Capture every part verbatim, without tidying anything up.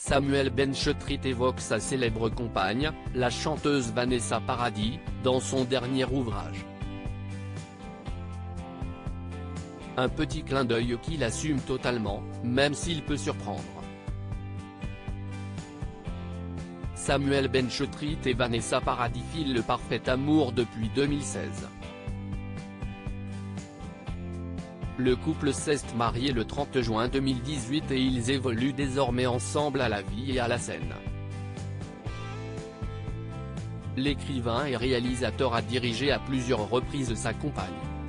Samuel Benchetrit évoque sa célèbre compagne, la chanteuse Vanessa Paradis, dans son dernier ouvrage. Un petit clin d'œil qu'il assume totalement, même s'il peut surprendre. Samuel Benchetrit et Vanessa Paradis filent le parfait amour depuis deux mille seize. Le couple s'est marié le trente juin deux mille dix-huit et ils évoluent désormais ensemble à la vie et à la scène. L'écrivain et réalisateur a dirigé à plusieurs reprises sa compagne.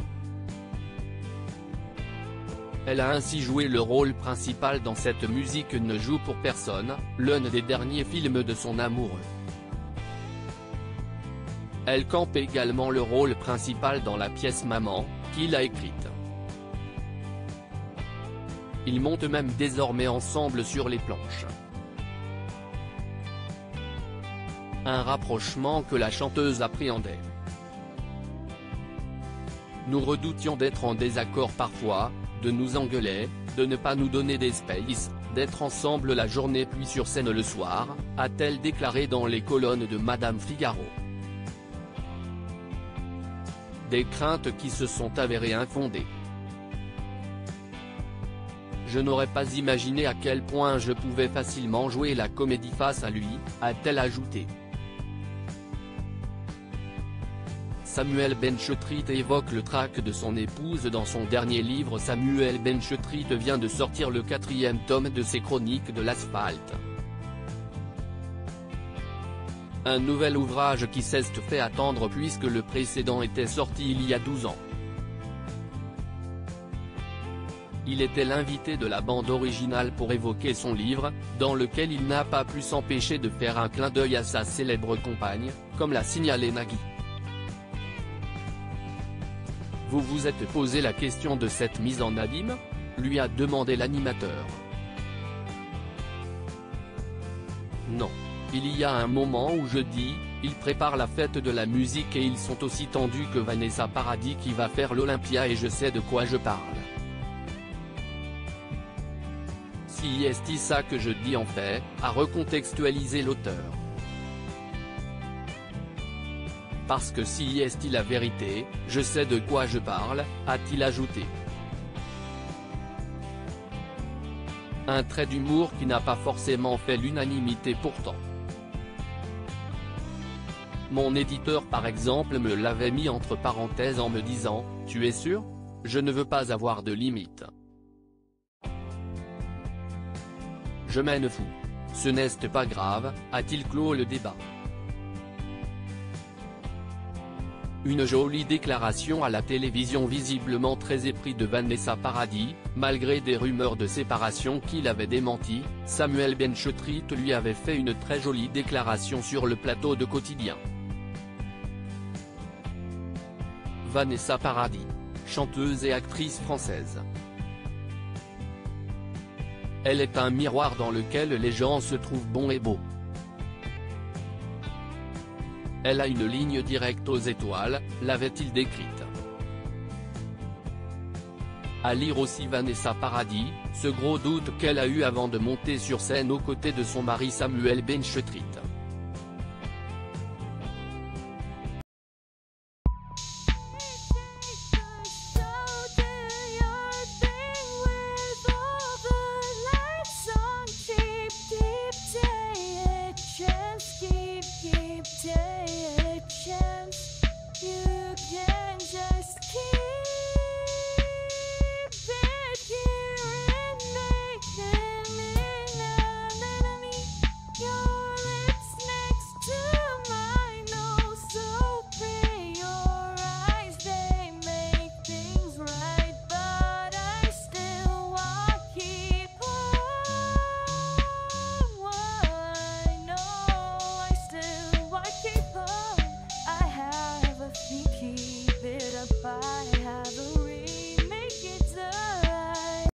Elle a ainsi joué le rôle principal dans Cette musique ne joue pour personne, l'un des derniers films de son amoureux. Elle campe également le rôle principal dans la pièce Maman, qu'il a écrite. Ils montent même désormais ensemble sur les planches. Un rapprochement que la chanteuse appréhendait. Nous redoutions d'être en désaccord parfois, de nous engueuler, de ne pas nous donner d'espace, d'être ensemble la journée puis sur scène le soir, a-t-elle déclaré dans les colonnes de Madame Figaro. Des craintes qui se sont avérées infondées. Je n'aurais pas imaginé à quel point je pouvais facilement jouer la comédie face à lui, a-t-elle ajouté. Samuel Benchetrit évoque le trac de son épouse dans son dernier livre. Samuel Benchetrit vient de sortir le quatrième tome de ses chroniques de l'asphalte. Un nouvel ouvrage qui s'est fait attendre puisque le précédent était sorti il y a douze ans. Il était l'invité de la bande originale pour évoquer son livre, dans lequel il n'a pas pu s'empêcher de faire un clin d'œil à sa célèbre compagne, comme l'a signalé Nagui. Vous vous êtes posé la question de cette mise en abîme ? Lui a demandé l'animateur. Non. Il y a un moment où je dis, ils préparent la fête de la musique et ils sont aussi tendus que Vanessa Paradis qui va faire l'Olympia et je sais de quoi je parle. Si est ça que je dis en fait, a recontextualisé l'auteur. Parce que si est la vérité, je sais de quoi je parle, a-t-il ajouté. Un trait d'humour qui n'a pas forcément fait l'unanimité pourtant. Mon éditeur par exemple me l'avait mis entre parenthèses en me disant, tu es sûr ? Je ne veux pas avoir de limite. Je m'en fous. Ce n'est pas grave, a-t-il clos le débat. Une jolie déclaration à la télévision visiblement très épris de Vanessa Paradis, malgré des rumeurs de séparation qu'il avait démenties, Samuel Benchetrit lui avait fait une très jolie déclaration sur le plateau de Quotidien. Vanessa Paradis, chanteuse et actrice française. Elle est un miroir dans lequel les gens se trouvent bons et beaux. Elle a une ligne directe aux étoiles, l'avait-il décrite. À lire aussi Vanessa Paradis, ce gros doute qu'elle a eu avant de monter sur scène aux côtés de son mari Samuel Benchetrit.